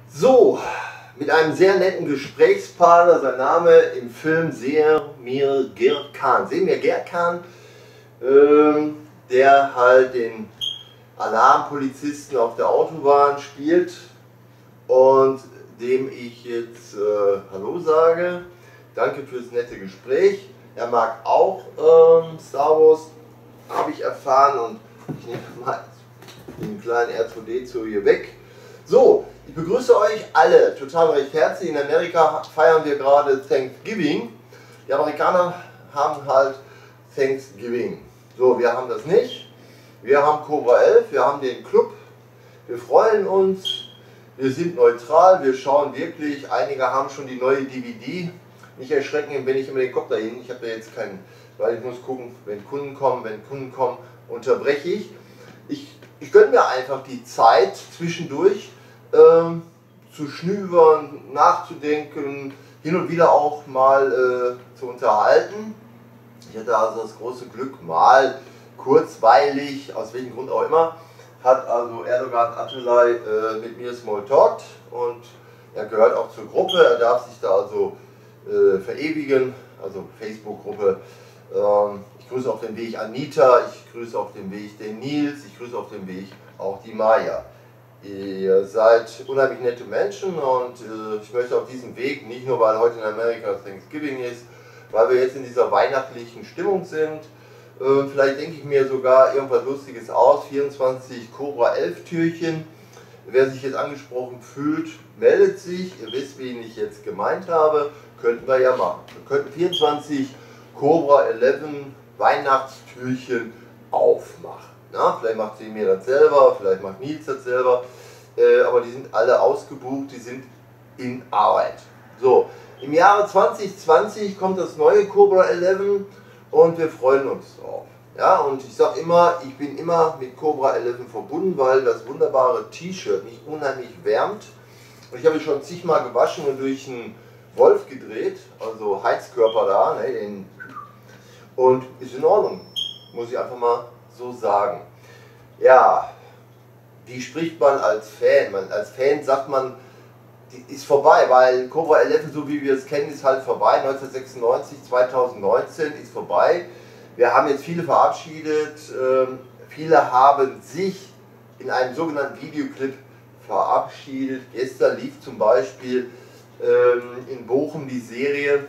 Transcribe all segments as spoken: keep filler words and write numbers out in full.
So, mit einem sehr netten Gesprächspartner, sein Name im Film Semir Gerkan. Semir Gerkan, ähm, der halt den Alarmpolizisten auf der Autobahn spielt und dem ich jetzt äh, Hallo sage. Danke fürs nette Gespräch. Er mag auch ähm, Star Wars, habe ich erfahren, und ich nehme mal den kleinen R zwei D zwei hier weg. So, ich begrüße euch alle total recht herzlich. In Amerika feiern wir gerade Thanksgiving. Die Amerikaner haben halt Thanksgiving. So, wir haben das nicht. Wir haben Cobra elf, wir haben den Club. Wir freuen uns. Wir sind neutral, wir schauen wirklich. Einige haben schon die neue D V D. Nicht erschrecken, wenn ich immer den Kopf dahin. Ich habe da jetzt keinen, weil ich muss gucken, wenn Kunden kommen, wenn Kunden kommen, unterbreche ich. Ich, ich gönne mir einfach die Zeit zwischendurch, ähm, zu schnüfern, nachzudenken, hin und wieder auch mal äh, zu unterhalten. Ich hatte also das große Glück, mal kurzweilig, aus welchem Grund auch immer, hat also Erdogan Atalay äh, mit mir Smalltalkt, und er gehört auch zur Gruppe. Er darf sich da also äh, verewigen, also Facebook-Gruppe. Ähm, ich grüße auf dem Weg Anita, ich grüße auf dem Weg den Nils, ich grüße auf dem Weg auch die Maya. Ihr seid unheimlich nette Menschen, und äh, ich möchte auf diesem Weg, nicht nur weil heute in Amerika Thanksgiving ist, weil wir jetzt in dieser weihnachtlichen Stimmung sind, äh, vielleicht denke ich mir sogar irgendwas Lustiges aus, vierundzwanzig Cobra elf Türchen. Wer sich jetzt angesprochen fühlt, meldet sich, ihr wisst, wen ich jetzt gemeint habe, könnten wir ja machen. Wir könnten vierundzwanzig Cobra elf Weihnachtstürchen aufmachen. Na, vielleicht macht sie mir das selber, vielleicht macht Nils das selber, äh, aber die sind alle ausgebucht, die sind in Arbeit. So, im Jahre zwanzig zwanzig kommt das neue Cobra elf und wir freuen uns drauf. Ja, und ich sage immer, ich bin immer mit Cobra elf verbunden, weil das wunderbare T-Shirt mich unheimlich wärmt. Und ich habe schon zigmal gewaschen und durch einen Wolf gedreht, also Heizkörper da, ne, den, und ist in Ordnung, muss ich einfach mal so sagen. Ja, wie spricht man als Fan? Man, als Fan sagt man, die ist vorbei, weil Cobra elf, so wie wir es kennen, ist halt vorbei. neunzehnhundertsechsundneunzig, zweitausendneunzehn ist vorbei. Wir haben jetzt viele verabschiedet. Ähm, viele haben sich in einem sogenannten Videoclip verabschiedet. Gestern lief zum Beispiel ähm, in Bochum die Serie,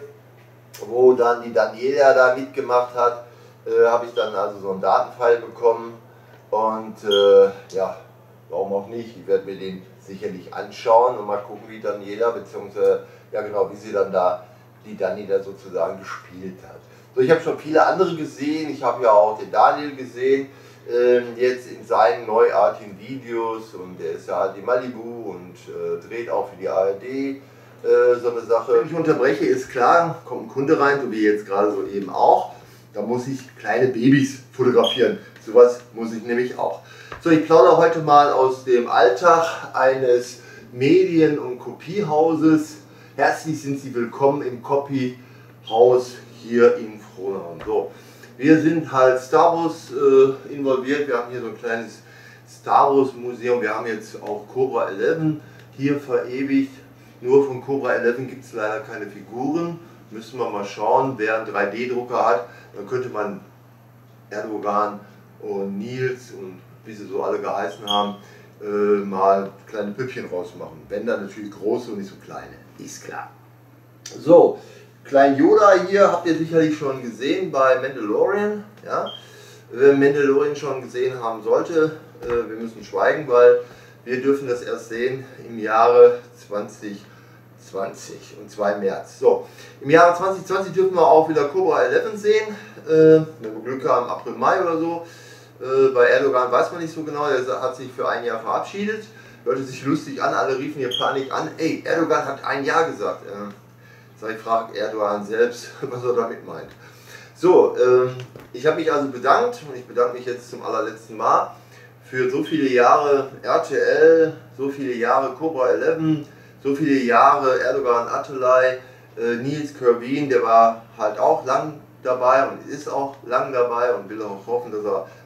wo dann die Daniela da mitgemacht hat. Äh, habe ich dann also so einen Datenfile bekommen, und äh, ja, warum auch nicht, ich werde mir den sicherlich anschauen und mal gucken, wie Daniela, beziehungsweise, ja genau, wie sie dann da, die Dani da sozusagen gespielt hat. So, ich habe schon viele andere gesehen, ich habe ja auch den Daniel gesehen, äh, jetzt in seinen neuartigen Videos, und der ist ja halt in Malibu und äh, dreht auch für die A R D äh, so eine Sache. Wenn ich unterbreche, ist klar, kommt ein Kunde rein, so wie jetzt gerade so eben auch. Da muss ich kleine Babys fotografieren. Sowas muss ich nämlich auch. So, ich plaudere heute mal aus dem Alltag eines Medien- und Kopiehauses. Herzlich sind Sie willkommen im Copyhaus hier in Frohnau. So, wir sind halt Star Wars äh, involviert. Wir haben hier so ein kleines Star Wars Museum. Wir haben jetzt auch Cobra elf hier verewigt. Nur von Cobra elf gibt es leider keine Figuren. Müssen wir mal schauen, wer einen drei D Drucker hat, dann könnte man Erdogan und Nils und wie sie so alle geheißen haben, äh, mal kleine Püppchen rausmachen. Wenn dann natürlich große und nicht so kleine, ist klar. So, Klein Yoda hier habt ihr sicherlich schon gesehen bei Mandalorian. Ja? Wer Mandalorian schon gesehen haben sollte, äh, wir müssen schweigen, weil wir dürfen das erst sehen im Jahre zwanzig zwanzig, und zwar im März. So, im Jahre zwanzig zwanzig dürfen wir auch wieder Cobra elf sehen, äh, wenn wir Glück haben, April, Mai oder so. Äh, bei Erdogan weiß man nicht so genau, er hat sich für ein Jahr verabschiedet, hörte sich lustig an, alle riefen hier Panik an, ey, Erdogan hat ein Jahr gesagt. Äh, ich frage Erdogan selbst, was er damit meint. So, äh, ich habe mich also bedankt, und ich bedanke mich jetzt zum allerletzten Mal für so viele Jahre R T L, so viele Jahre Cobra elf, so viele Jahre Erdogan Atalay, äh, Nils Kervin, der war halt auch lang dabei und ist auch lang dabei und will auch hoffen, dass er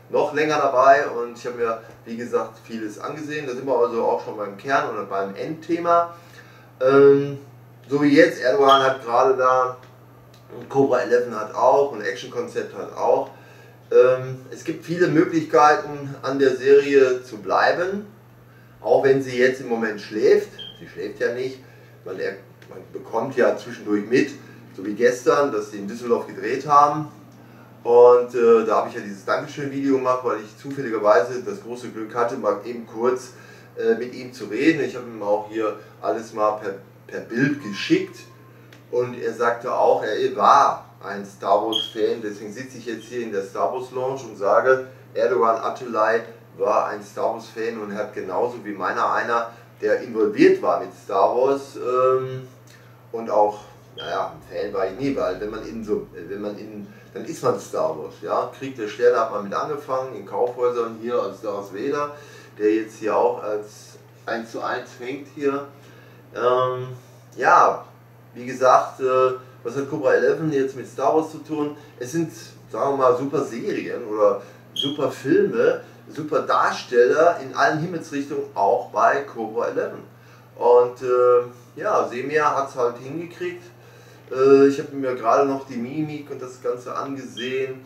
noch länger dabei und ich habe mir, wie gesagt, vieles angesehen. Da sind wir also auch schon beim Kern oder beim Endthema. Ähm, so wie jetzt, Erdogan hat gerade da, Cobra elf hat auch und Action Concept hat auch. Ähm, es gibt viele Möglichkeiten an der Serie zu bleiben, auch wenn sie jetzt im Moment schläft. Sie schläft ja nicht, man, er, man bekommt ja zwischendurch mit, so wie gestern, dass sie in Düsseldorf gedreht haben. Und äh, da habe ich ja dieses Dankeschön-Video gemacht, weil ich zufälligerweise das große Glück hatte, mal eben kurz äh, mit ihm zu reden. Ich habe ihm auch hier alles mal per, per Bild geschickt und er sagte auch, er war ein Star Wars-Fan, deswegen sitze ich jetzt hier in der Star Wars Lounge und sage, Erdogan Atalay war ein Star Wars-Fan und hat genauso wie meiner einer, der involviert war mit Star Wars ähm, und auch, naja, ein Fan war ich nie, weil wenn man in so, wenn man in dann ist man Star Wars. Ja? Krieg der Sterne hat man mit angefangen, in Kaufhäusern hier als Darth Vader, der jetzt hier auch als eins zu eins fängt hier. Ähm, ja, wie gesagt, äh, was hat Cobra elf jetzt mit Star Wars zu tun? Es sind, sagen wir mal, super Serien oder super Filme, super Darsteller in allen Himmelsrichtungen, auch bei Cobra elf. Und äh, ja, Semir hat es halt hingekriegt. Ich habe mir gerade noch die Mimik und das Ganze angesehen.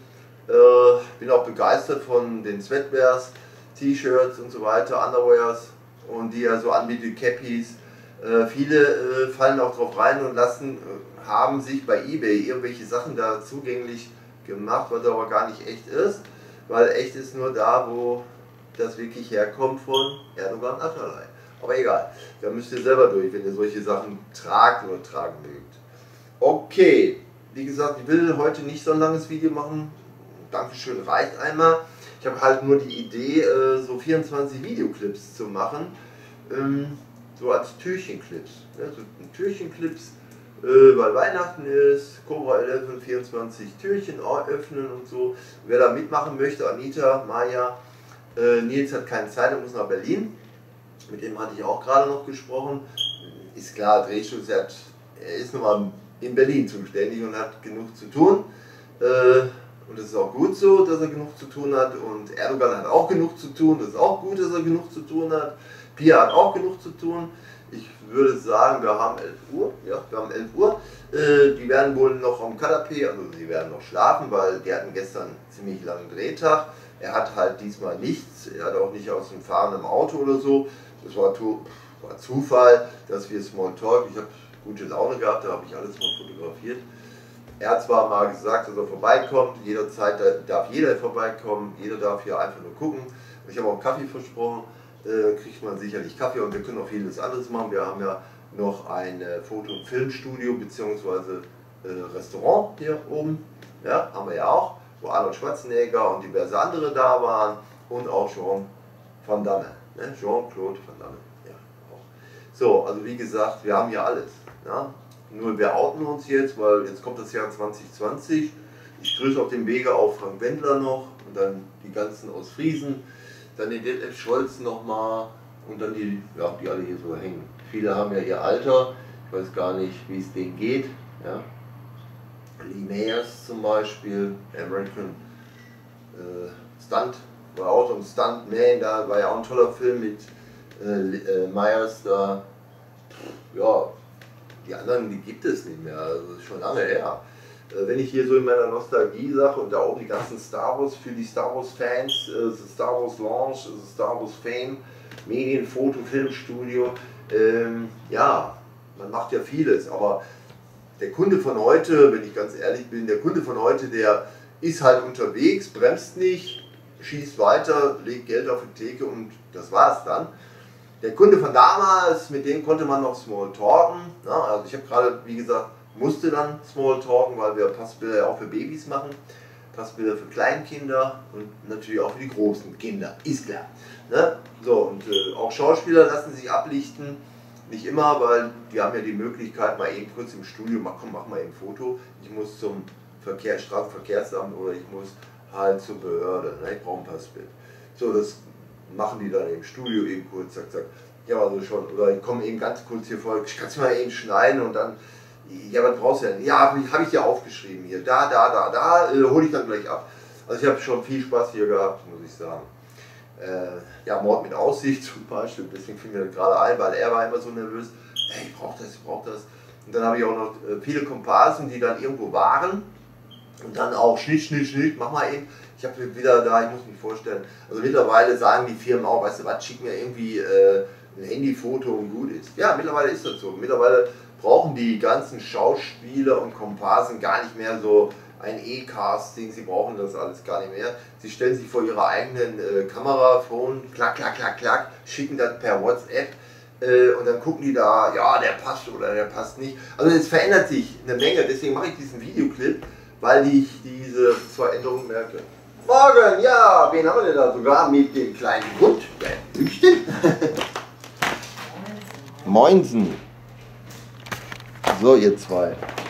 Ich bin auch begeistert von den Sweatwears, T-Shirts und so weiter, Underwears und die er so anbietet, Cappies. Viele fallen auch drauf rein und lassen, haben sich bei eBay irgendwelche Sachen da zugänglich gemacht, was aber gar nicht echt ist, weil echt ist nur da, wo das wirklich herkommt von Erdogan Atalay. Aber egal, da müsst ihr selber durch, wenn ihr solche Sachen tragt oder tragen mögt. Okay, wie gesagt, ich will heute nicht so ein langes Video machen. Dankeschön, reicht einmal. Ich habe halt nur die Idee, so vierundzwanzig Videoclips zu machen, so als Türchenclips. So Türchenclips, weil Weihnachten ist, Cobra elf, vierundzwanzig Türchen öffnen und so. Wer da mitmachen möchte, Anita, Maja, Nils hat keine Zeit, er muss nach Berlin. Mit dem hatte ich auch gerade noch gesprochen. Ist klar, Drehschutz, er, hat, er ist nun mal in Berlin zuständig und hat genug zu tun. Äh, und es ist auch gut so, dass er genug zu tun hat. Und Erdogan hat auch genug zu tun. Das ist auch gut, dass er genug zu tun hat. Pia hat auch genug zu tun. Ich würde sagen, wir haben elf Uhr. Ja, wir haben elf Uhr. Äh, die werden wohl noch am Kanapee, also sie werden noch schlafen, weil die hatten gestern einen ziemlich langen Drehtag. Er hat halt diesmal nichts. Er hat auch nicht aus dem fahrenden Auto oder so. Das war, war Zufall, dass wir Smalltalk, ich habe gute Laune gehabt, da habe ich alles mal fotografiert. Er hat zwar mal gesagt, dass er vorbeikommt, jederzeit darf jeder vorbeikommen, jeder darf hier einfach nur gucken. Ich habe auch einen Kaffee versprochen, äh, kriegt man sicherlich Kaffee und wir können auch vieles anderes machen. Wir haben ja noch ein Foto- und Filmstudio bzw. Äh, Restaurant hier oben, ja, haben wir ja auch, wo Arnold Schwarzenegger und diverse andere da waren und auch Jean Van Damme, ne? Jean-Claude Van Damme. Ja, auch. So, also wie gesagt, wir haben hier alles. Ja? Nur wir outen uns jetzt, weil jetzt kommt das Jahr zwanzig zwanzig. Ich grüße auf dem Wege auch Frank Wendler noch und dann die ganzen aus Friesen, dann den Detlef Scholz nochmal und dann die, ja, die alle hier so hängen. Viele haben ja ihr Alter, ich weiß gar nicht, wie es denen geht. Ja? Lee Mayers zum Beispiel, American äh, Stunt, war auch so ein Stuntman, da war ja auch ein toller Film mit äh, äh, Myers da. Ja, die anderen, die gibt es nicht mehr, also das ist schon lange her. Äh, wenn ich hier so in meiner Nostalgie sage und da oben die ganzen Star Wars für die Star Wars Fans, äh, Star Wars Launch, Star Wars Fame, Medien, Foto, Filmstudio, ähm, ja, man macht ja vieles, aber der Kunde von heute, wenn ich ganz ehrlich bin, der Kunde von heute, der ist halt unterwegs, bremst nicht, schießt weiter, legt Geld auf die Theke und das war's dann. Der Kunde von damals, mit dem konnte man noch small talken. Ja, also ich habe gerade, wie gesagt, musste dann small talken, weil wir Passbilder auch für Babys machen. Passbilder für Kleinkinder und natürlich auch für die großen Kinder, ist klar. Ne? So, und äh, auch Schauspieler lassen sich ablichten. Nicht immer, weil die haben ja die Möglichkeit, mal eben kurz im Studio, mach, komm, mach mal eben ein Foto. Ich muss zum Verkehr, Straßenverkehrsamt oder ich muss halt zur Behörde. Ne? Ich brauche ein Passbild. So, das machen die dann im Studio eben kurz, zack, zack. Ja, also schon. Oder ich komme eben ganz kurz hier vor, ich kann es mal eben schneiden und dann, ja, was brauchst du denn? Ja, habe ich ja aufgeschrieben hier, da, da, da, da, äh, hole ich dann gleich ab. Also ich habe schon viel Spaß hier gehabt, muss ich sagen. Äh, ja, Mord mit Aussicht zum Beispiel, deswegen fiel mir das gerade ein, weil er war immer so nervös, hey, ich brauche das, ich brauche das. Und dann habe ich auch noch äh, viele Komparsen, die dann irgendwo waren und dann auch Schnitt, Schnitt, Schnitt, mach mal eben. Ich habe wieder da, ich muss mich vorstellen, also mittlerweile sagen die Firmen auch, weißt du was, schick mir irgendwie äh, ein Handyfoto und gut ist. Ja, mittlerweile ist das so. Mittlerweile brauchen die ganzen Schauspieler und Komparsen gar nicht mehr so ein E-Casting, sie brauchen das alles gar nicht mehr. Sie stellen sich vor ihrer eigenen äh, Kameraphone, klack, klack, klack, klack, schicken das per WhatsApp äh, und dann gucken die da, ja, der passt oder der passt nicht. Also es verändert sich eine Menge, deswegen mache ich diesen Videoclip, weil ich diese zwei Änderungen merke. Morgen, ja, wen haben wir denn da sogar mit dem kleinen Hund? Der Hündchen. Moinsen. So, ihr zwei.